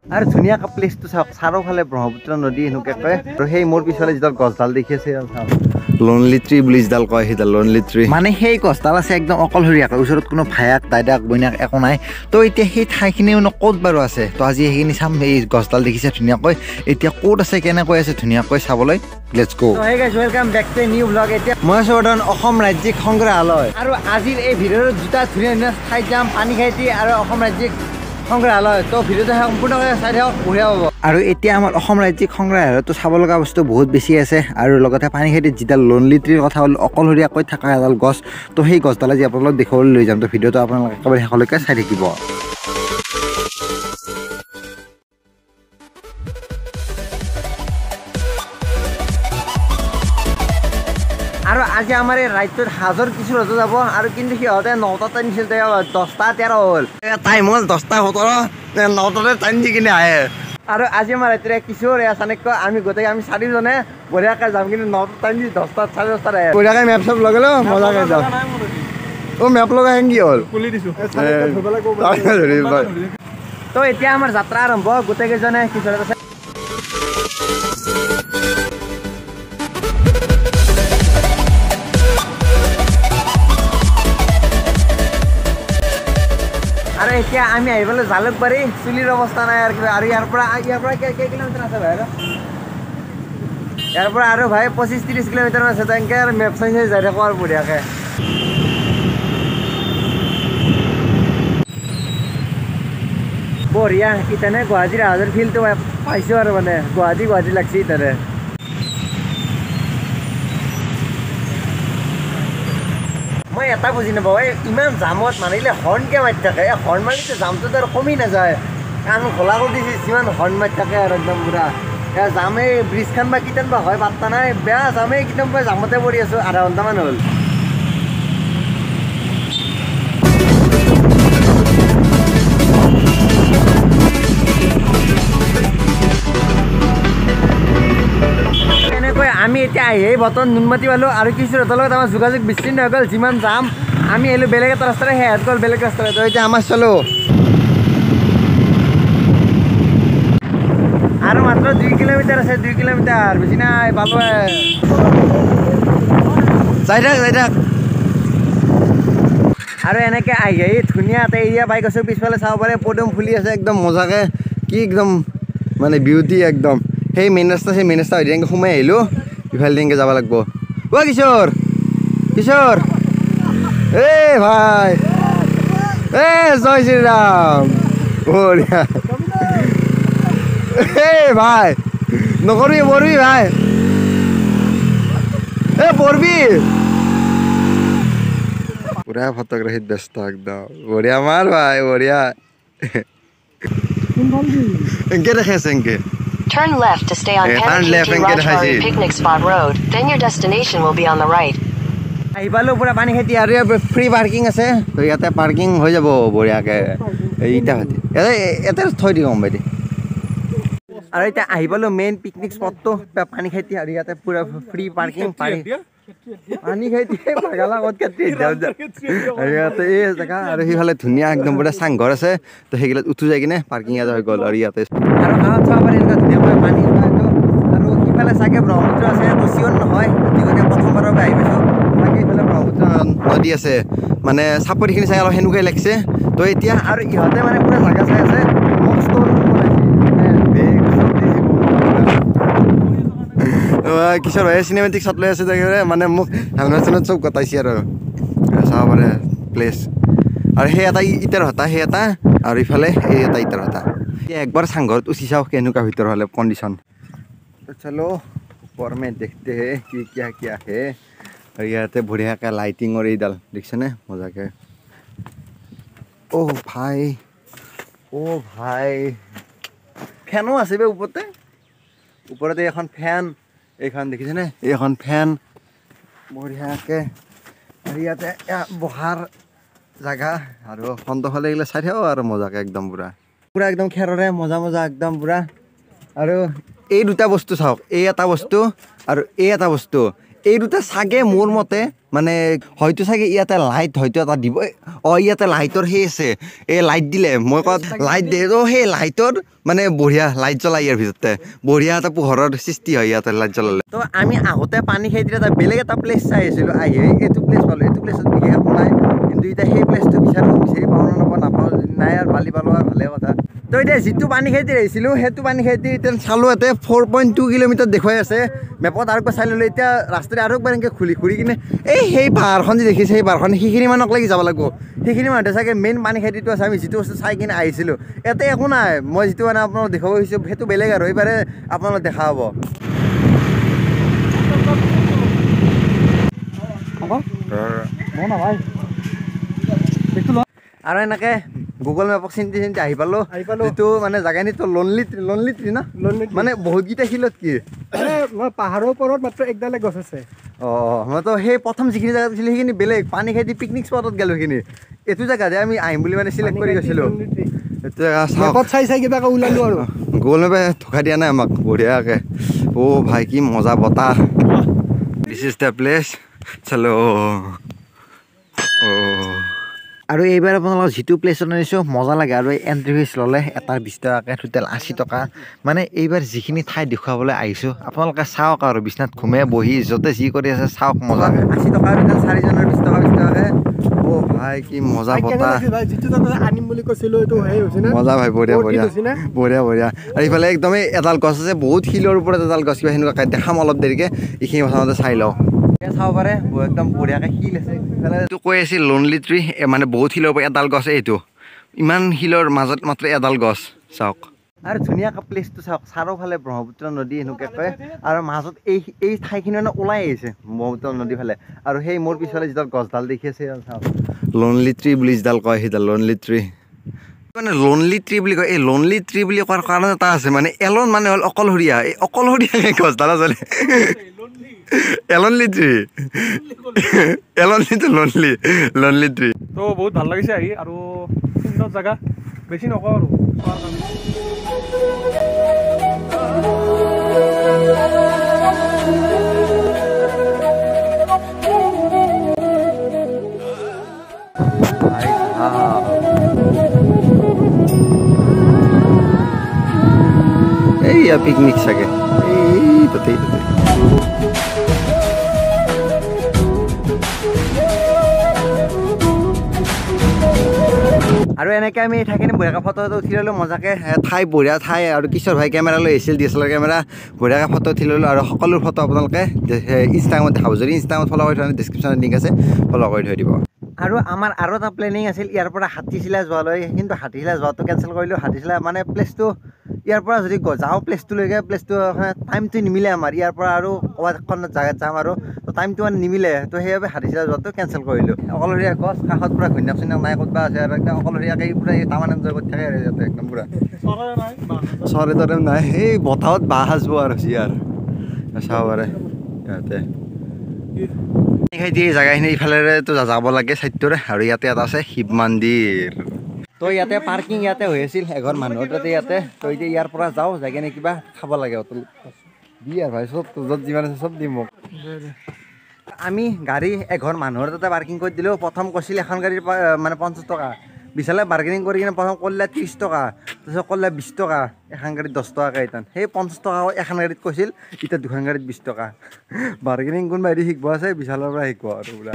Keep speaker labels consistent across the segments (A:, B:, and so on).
A: আৰু ধুনীয়াকৈ প্লেচটো চাওক চাৰিওফালে ব্ৰহ্মপুত্ৰ নদী এনেকৈ কয় আৰু সেই মোৰ পিছফালে যিডাল গছডাল দেখি আছে লনলি ট্ৰী বুলি যিডাল কয় সেইডাল লনলি ট্ৰী মানে সেই গছডাল আছে একদম অকলশৰীয়াকৈ ওচৰত কোনো ভায়াক দাইদাক বইনাক একো নাই তো এতিয়া সেই ঠাইখিনি ক'ত বাৰু আছে তো আজি সেইখিনি চাম এই গছডাল দেখিছে ধুনীয়াকৈ এতিয়া ক'ত আছে কেনেকৈ আছে ধুনীয়াকৈ চাবলৈ let's go hey guys welcome back to new blog এতিয়া মই আছোঁ বৰ্তমান অসম ৰাজ্যিক সংগ্ৰহালয় আৰু আজিৰ এই ভিডিঅ'ৰ দুটা ধুনীয়া ধুনীয়া ঠাইত যাম পানীখাইটি আৰু অসম ৰাজ্যিক সংগ্ৰহালয় তো ভিডিঅ'টো সম্পূৰ্ণভাৱে চাই থাকক বঢ়িয়া হ'ব আৰু এতিয়া আমাৰ অসম ৰাজ্যিক সংগ্ৰহালয়তো চাব লগা বস্তু বহুত বেছি আছে আৰু লগতে পানীখাইটিত যিডাল লনলি ট্ৰীৰ কথা হ'ল অকলশৰীয়াকৈ থকা এডাল গছ তো সেই গছডাল আজি আপোনালোকক দেখুৱাবলৈ লৈ যাম তো ভিডিঅ'টো আপোনালোকে একেবাৰে শেষলৈকে চাই থাকিব আৰু আজি আমাৰ এই ৰাজ্যত হাজাৰ কিছু ৰজা যাব আৰু কিন্তু সিহঁতে 9টা টাইম দিছিল 10টা 13 হ'ল টাইম হ'ল 10টা 17 9টাতে টাইম দি কিনে আহে আৰু আজি আমাৰ ৰাতিৰে কিছু চাণক্য আমি গোটেই আমি 4জনে বঢ়িয়াকৈ যাম কিন্তু 9টা টাইম দি 10টা 10:30 আহে বঢ়িয়াকৈ মেপ চব লগালো মজাকৈ যাম অ মেপ লগাই কি হ'ল খুলি দিছো তো এতিয়া আমাৰ যাত্ৰা আৰম্ভ গোটেইকেইজনে কিছু আছে আৰু এতিয়া আমি আহিবলৈ জালুকবাৰী চুলিৰ অৱস্থা নাই আৰু কিবা আৰু ইয়াৰ পৰা কেই কিলোমিটাৰ আছে ভাই ইয়াৰ পৰা আৰু ভাই 25-30 কিলোমিটাৰ আছে তেনেকৈ আৰু মেপ চাই চাই যাই থাকোঁ আৰু বঢ়িয়াকৈ বঢ়িয়া ইতানে গুৱাহাটীৰ হাজাৰ ফিল্ডটো পাইছোঁ আৰু মানে গুৱাহাটী লাগছি ইতানে মই এটা বুজি নাপাওঁ এই ইমান জামত মাৰিলে হৰ্ণকৈ মাৰি থাকে এই হৰ্ণ মাৰিলে জামটোতো আৰু কমি নাযায় কাণ খোলা কৰি দিছে যিমান হৰ্ণ মাৰি থাকে আৰু একদম পুৰা জামেই ব্ৰিজখন বা কিটান বা হয় পাত্তা নাই বেয়া জামেই একদম জামতে পৰি আছোঁ আধা ঘণ্টামান হ'ল আমি এতিয়া আহি বৰ্তমান নুনমাটি পালোঁ আৰু কিছু ৰথৰ লগত আমাৰ যোগাযোগ বিচ্ছিন্ন হৈ গ'ল যিমান যাম আমি আহিলোঁ বেলেগ এটা ৰাস্তাৰে সেহেঁত গ'ল বেলেগ ৰাস্তাৰে তো এতিয়া আমাৰ চলোঁ আৰু মাত্ৰ 2 কিলোমিটাৰ আছে 2 কিলোমিটাৰ বেছি নাই পালোঁ যাই থাক আৰু এনেকৈ আহি ধুনীয়া এটা এৰিয়া পাই গৈছোঁ পিছফালে চাব পাৰে পদুম ফুলি আছে একদম মজাকৈ কি একদম মানে বিউটি একদম সেই মেইন ৰাস্তা হৈ এনেকৈ সোমাই আহিলোঁ ইফালে দিনকৈ যাব লাগিব অ কিশোৰ ভাই জয় শ্ৰীৰাম বঢ়িয়া ভাই নকৰবি ভাই পঢ়বি পুৰা ফটোগ্ৰাফীত ব্যস্ত একদম বঢ়িয়া মাৰ ভাই বঢ়িয়া এনকে দেখে আছে এনকে
B: Turn left to stay on Panikhaiti Rajabari Picnic Spot Road. Then your destination will be on the right.
A: আহি পালোঁ পুৰা পানীখাইটি আৰু ফ্ৰী পাৰ্কিং আছে তো ইয়াতে পাৰ্কিং হৈ যাব বঢ়িয়াকৈ ইয়াতে থৈ দিওঁ বাইদে আৰু এতিয়া আহি পালোঁ মেইন পিকনিক স্পটটো পানীখাইটি আৰু ইয়াতে পুৰা ফ্ৰী পাৰ্কিং পানীখাইটি পাগালা ক'ত কাটি আৰু ইয়াতে এই জেগা আৰু সেইফালে ধুনীয়া একদম পুৰা চাংঘৰ আছে তো সেইগিলাত উঠি যাই কিনে পাৰ্কিং ইয়াতে হৈ গ'ল আৰু ইয়াতে আৰু গাঁৱত চাব পাৰি এনেকুৱা ধুনীয়াকৈ পানী আৰু সিফালে চাগে ব্ৰহ্মপুত্ৰ আছে তো চিয়ৰ নহয় গতিকে প্ৰথমবাৰৰ পৰা আহি পাইছোঁ বাকী এইফালে ব্ৰহ্মপুত্ৰ নদী আছে মানে চাপৰিখিনি চাই অলপ সেনেকুৱাই লাগিছে তো এতিয়া আৰু ইহঁতে মানে পুৰা জাগা চাই আছে কিশোৰ ভাই চিনেমেটিক শ্বট লৈ আছে মানে মোক হেলমেট চব গতাইছে আৰু চাব পাৰে প্লেচ আৰু সেই এটা ইটাৰ হতা সেই এটা আৰু ইফালে এই এটা ইটাৰ হতা এতিয়া একবাৰ চাংঘৰত উচি চাওঁ কেনেকুৱা ভিতৰ হ'লে কণ্ডিশ্যন চলো ওপৰ মে দেখতে হে কি কিয়া হে আৰু ইয়াতে বঢ়িয়াকৈ লাইটিঙৰ এইডাল দেখিছেনে মজাকৈ অ' ভাই ফেনো আছে বে ওপৰতে এখন ফেন এইখন দেখিছেনে এইখন ফেন বঢ়িয়াকৈ আৰু ইয়াতে বহাৰ জেগা আৰু সন্তফালে এইগিলা চাই থাকোঁ আৰু মজাকৈ একদম পুৰা একদম খেৰৰে মজা একদম পুৰা আৰু এই দুটা বস্তু চাওক এই এটা বস্তু আৰু এই এটা বস্তু এই দুটা চাগে মোৰ মতে মানে হয়তো চাগে ইয়াতে লাইট হয়তো এটা দিব ইয়াতে লাইটৰ সেই আছে এই লাইট দিলে মই কত লাইট দিয়ে সেই লাইটৰ মানে বঢ়িয়া লাইট জ্বলাই ইয়াৰ ভিতৰতে বঢ়িয়া এটা পোহৰৰ সৃষ্টি হয় ইয়াতে লাইট জ্বলালে তো আমি আহোঁতে পানীখাইটিৰ এটা বেলেগ এটা প্লেচ চাই আছিলোঁ আহি এইটো প্লেচ পালোঁ এইটো প্লেচত বিশেষ একো নাই কিন্তু এতিয়া সেই প্লেচটো বিচাৰি পাওঁ নাপাওঁ নাই আৰু বালি পালোঁ আৰু ভালে কথা তো এতিয়া যিটো পানীখাইটিত আহিছিলোঁ সেইটো পানীখাইটি এতিয়া চালোঁ ইয়াতে 4.2 কিলোমিটাৰ দেখুৱাই আছে মেপত আৰু একবাৰ চাই ল'লোঁ এতিয়া ৰাস্তাৰে আৰু একবাৰ এনেকৈ ঘূৰি কিনে সেই পাহাৰখন যে দেখিছে সেই পাহাৰখন সেইখিনি মানক লাগি যাব লাগিব সেইখিনি মানুহতে চাগে মেইন পানীখাইটিটো আছে আমি যিটো বস্তু চাই কিনে আহিছিলোঁ ইয়াতে একো নাই মই যিটো মানে আপোনালোক দেখাব খুজিছোঁ সেইটো বেলেগ আৰু এইবাৰে আপোনালোক দেখা হ'ব আৰু এনেকৈ গুগল মেপক চিন্তি আহি পালোঁ যিটো মানে জেগাখিনিতো লনলি ট্ৰী না মানে বহুতকেইটা শিলত কি
C: পাহাৰৰ ওপৰত মাত্ৰ একডালে গছ আছে
A: মইতো সেই প্ৰথম যিখিনি জেগাত আছিলোঁ সেইখিনি বেলেগ পানীখাইটি পিকনিক স্পটত গ'লোঁ সেইখিনি এইটো জেগাতে আমি আহিম বুলি মানে চিলেক্ট কৰি গৈছিলোঁ
C: চাই কিবা ওলালোঁ আৰু
A: গুগল মেপে ধোকা দিয়া নাই আমাক বঢ়িয়াকৈ ভাই কি মজা বতাহ দিছ ইজ দ্য প্লেচ চলো আৰু এইবাৰ আপোনালোকক যিটো প্লেচত আনিছোঁ মজা লাগে আৰু এণ্ট্ৰি ফিজ ল'লে এটাৰ 20 টকাকৈ টোটেল 80 টকা মানে এইবাৰ যিখিনি ঠাই দেখুৱাবলৈ আহিছোঁ আপোনালোকে চাওক আৰু বিচনাত ঘুমে বহি য'তে যি কৰি আছে চাওক মজা 80 টকা আৰু 4জনৰ 20 টকাকৈ ভাই কি মজা বতাহ
C: আনিম বুলি কৈছিলোঁ এইটো
A: মজা ভাই বঢ়িয়া আৰু ইফালে একদমেই এডাল গছ আছে বহুত শিলৰ ওপৰত এডাল গছ কিবা সেনেকুৱা দেখাম অলপ দেৰিকৈ এইখিনি প্ৰথমতে চাই লওঁ চাব পাৰে একদম বঢ়িয়াকৈ শিল আছে এইটো কৈ আছিল লনলি ট্ৰী মানে বহুত শিলৰ ওপৰত এডাল গছ এইটো ইমান শিলৰ মাজত মাত্ৰ এডাল গছ চাওক আৰু ধুনীয়াকৈ প্লেচটো চাওক চাৰিওফালে ব্ৰহ্মপুত্ৰ নদী এনেকৈ কয় আৰু মাজত এই ঠাইখিনি মানে ওলাই আহিছে ব্ৰহ্মপুত্ৰ নদী ফালে আৰু সেই মোৰ পিছফালে যিডাল গছডাল দেখি আছে চাওক লনলি ট্ৰী বুলি যিডাল কয় সেইডাল লনলি ট্ৰী মানে লনলি ট্ৰী বুলি কয় এই লনলি ট্ৰী বুলি কোৱাৰ কাৰণ এটা আছে মানে এলন মানে হ'ল অকলশৰীয়া এই অকলশৰীয়া গছডাল আচলতে এলনলি ট্ৰী এলনলিটো লনলি ট্ৰী
C: তো বহুত ভাল লাগিছে আহি আৰু সুন্দৰ জেগা বেছি নকওঁ আৰু
A: এইয়া পিকনিক চাগে এই তাতেই আৰু এনেকৈ আমি এই ঠাইখিনি বঢ়িয়াকৈ ফটো উঠি ল'লোঁ মজাকৈ ঠাই বঢ়িয়া ঠাই আৰু কিশোৰ ভাই কেমেৰা লৈ আহিছিল DSLR কেমেৰা বঢ়িয়াকৈ ফটো উঠি ল'লোঁ আৰু সকলো ফটো আপোনালোকে ইনষ্টাগ্ৰামত দেখাব যদি ইনষ্টাগ্ৰামত ফ'ল' কৰি থৈ ডিছক্ৰিপশ্যনত লিংক আছে ফ'ল' কৰি থৈ দিব আৰু আমাৰ আৰু এটা প্লেনিং আছিল ইয়াৰ পৰা হাতীচিলা যোৱালৈ কিন্তু হাতীচিলা যোৱাটো কেঞ্চেল কৰিলোঁ হাতীচিলা মানে প্লেচটো ইয়াৰ পৰা যদি যাওঁ প্লেচটোলৈকে প্লেচটো টাইমটো নিমিলে আমাৰ ইয়াৰ পৰা আৰু ক'ৰবাত এখন জেগাত যাম আৰু তো টাইমটো মানে নিমিলে তো সেইবাবে হাতীচিলা যোৱাটো কেঞ্চেল কৰিলোঁ অকলশৰীয়া গছ কাষত পূৰা ঘৈণীয়েক চৈণীয়েক নাই ক'তবা আছে আৰু একদম অকলশৰীয়াকৈ পূৰা এই টামান এনজয় কৰি থাকে আৰু ইয়াতে একদম পূৰা চৰে তৰে নাই সেই বতাহত বাঁহ সাজব আৰু হৈছে আৰু চাব পাৰে ইয়াতে এই জেগাখিনি ইফালেতো যাব লাগে চাইডটোৰে আৰু ইয়াতে এটা আছে শিৱ মন্দিৰ তো ইয়াতে পাৰ্কিং ইয়াতে হৈ আছিল এঘৰ মানুহৰ তাতে ইয়াতে তো এতিয়া ইয়াৰ পৰা যাওঁ যাই কিনে কিবা খাব লাগে হোটেল দি আৰু ভাই চব য'ত যিমান আছে চব দিম মোক আমি গাড়ী এঘৰ মানুহৰ তাতে পাৰ্কিং কৰি দিলোঁ প্ৰথম কৈছিল এখন গাড়ীৰ মানে 50 টকা বিচালে বাৰ্গেনিং কৰি কিনে প্ৰথম কৰিলে 30 টকা তাৰপিছত কৰিলে 20 টকা এখন গাড়ীত 10 টকাকৈ ইতান সেই 50 টকা এখন গাড়ীত কৈছিল এতিয়া দুখন গাড়ীত 20 টকা বাৰ্গেনিং কোনোবা এদি শিকিব আছে বিশালৰ পৰা শিকিব আৰু বোলা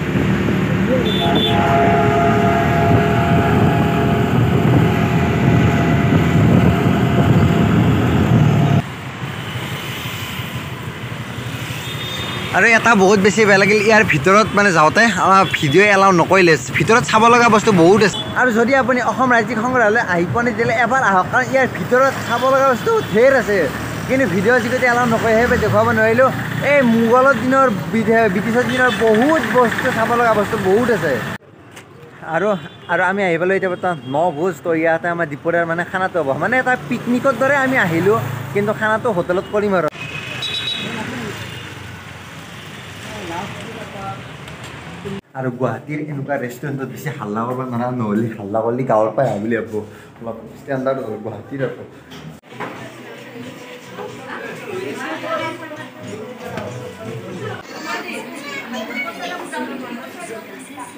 A: আৰু এটা বহুত বেছি বেয়া লাগিল ইয়াৰ ভিতৰত মানে যাওঁতে আমাৰ ভিডিঅ' এলাউ নকৰিলে ভিতৰত চাব লগা বস্তু বহুত আছে আৰু যদি আপুনি অসম ৰাজ্যিক সংগ্ৰহালয় আহি পোৱা নাই তেতিয়াহ'লে এবাৰ আহক কাৰণ ইয়াৰ ভিতৰত চাব লগা বস্তু ঢেৰ আছে কিন্তু ভিডিঅ' যিটো এলাউ নকৰে সেইবাবে দেখুৱাব নোৱাৰিলোঁ এই মোগলৰ দিনৰ ব্ৰিটিছৰ দিনৰ বহুত বস্তু চাব লগা বস্তু বহুত আছে আৰু আমি আহি পালোঁ এতিয়া বৰ্তমান 9 ভোজ তো ইয়াতে আমাৰ দুপৰীয়াৰ মানে খানাটো হ'ব মানে এটা পিকনিকৰ দৰে আমি আহিলোঁ কিন্তু খানাটো হোটেলত কৰিম আৰু গুৱাহাটীৰ এনেকুৱা ৰেষ্টুৰেণ্টত বেছি হাল্লা কৰিব নোৱাৰা নহ'লে হাল্লা কৰিলে গাঁৱৰ পৰাই আহা বুলি ভাবব অলপ ষ্টেণ্ডাৰ্ড হ'ল গুৱাহাটীৰ আকৌ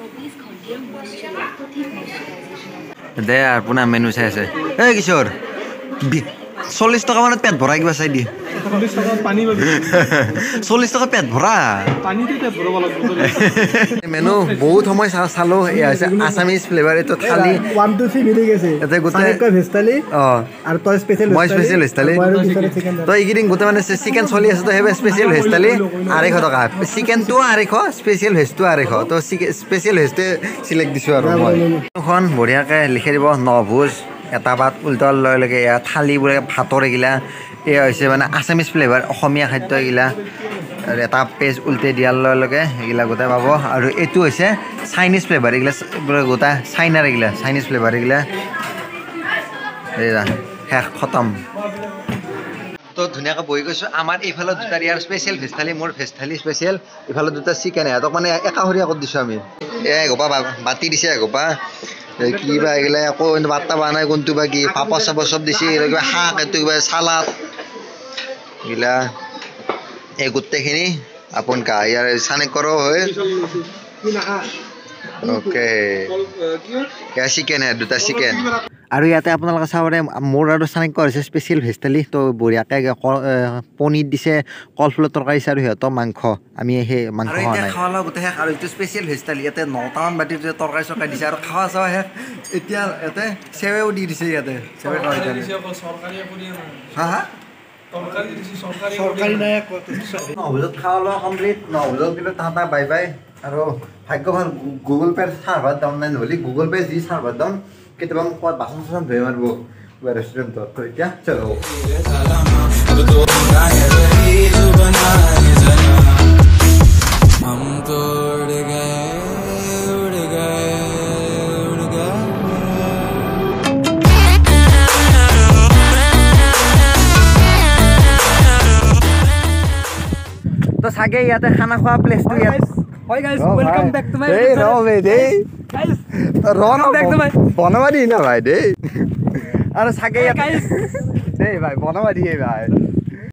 A: দে আর পুনা মেনু চাই আছে এই কিশোর 40 টাকা মানত পেট ভরা কিবা চাই দি
C: 40 টাকা পানি পাবি
A: 40 টাকা পেট ভরা
C: পানিতে পেট ভৰাব লাগিব
A: মেনু বহুত সময় চালো এই আছে আসামিজ ফ্লেভার এটো থালি
D: 1 2 3 মিলি গেছে
A: এতে গোটে
D: সানেকা ভেস্তালি আর তো স্পেশাল
A: মই স্পেশাল ভেস্তালি তো ইগিরিং গোটে মানে চিকেন চলি আছে তো হেবে স্পেশাল ভেস্তালি 250 টাকা চিকেন তো 250 স্পেশাল ভেজটো 250 তো স্পেশাল ভেজতে সিলেক্ট দিছো আৰু মই এখন বঢ়িয়াকে লিখি দিব নভোজ এটা বাত উল্টাল লয় লগে ইয়া থালি বুলে ভাতৰ এগিলা এ হৈছে মানে আসামিজ ফ্লেভাৰ অসমীয়া খাদ্য এগিলা আৰু এটা পেজ উল্টে দিয়াৰ লগে লগে এগিলা গোটা পাব আৰু এটো হৈছে চাইনিজ ফ্লেভাৰ এগিলা গোটা চাইনাৰ এগিলা চাইনিজ ফ্লেভাৰ এগিলা এয়া শেষ খতম তো ধুনীয়াকৈ বহি গৈছো আমাৰ এইফালে দুটা ইয়াৰ স্পেশাল ভেস্তালি মোৰ ভেস্তালি স্পেশাল এইফালে দুটা চিকেন এতক মানে একাহৰীয়া কৰি দিছো আমি এ গোপা বাতি দিছে গোপা কি বা এগিলা আকৌ বাৰ্তা বা নাই কোনটো বা কি পাপৰ চাপৰ চব দিছে কিবা শাক এইটো কিবা চালাড এগিলা এই গোটেইখিনি আপোন কা ইয়াৰ চানেক কৰো হয় ওকে এয়া চিকেন দুটা চিকেন আৰু ইয়াতে আপোনালোকে চাবৰে মোৰ আৰু চানেক কৰিছে স্পেশাল ভেস্তালি তো বঢ়িয়াকে পনীৰ দিছে কলফুলৰ তৰকাৰী আৰু সিহঁতৰ মাংস আমি সেই মাংস খোৱা নাই খাওয়া গোটেই শেষ আৰু এইটো স্পেশাল ভেস্তালি ইয়াতে 9টামান বাটিত তৰকাৰী চৰকাৰী দিছে আৰু খাওয়া চাওয়া শেষ এতিয়া ইয়াতে চেৱেও দি দিছে ইয়াতে চেৱে হা হা সরকারি নাই নবুজত খাওয়া লওয়া কমপ্লিট নবুজত কিন্তু তাহাঁতা বাই বাই আৰু ভাগ্য ভাল গুগল পে সাৰ্ভাৰ দাম নাই নহ'লে গুগল পে যি সাৰ্ভাৰ দাম কেতিয়াবা ক'ত বাচন চাচন ধুই মাৰিব কিবা ৰেষ্টুৰেণ্টত তো এতিয়া চলো তো চাগে ইয়াতে খানা খোৱা প্লেচটো ইয়াত
D: Hi guys, welcome back to my
A: hey no way dey
D: guys.
A: Welcome back to my বনবাদি না ভাই dey আৰু চাগে
D: guys.
A: dey ভাই বনবাদি ভাই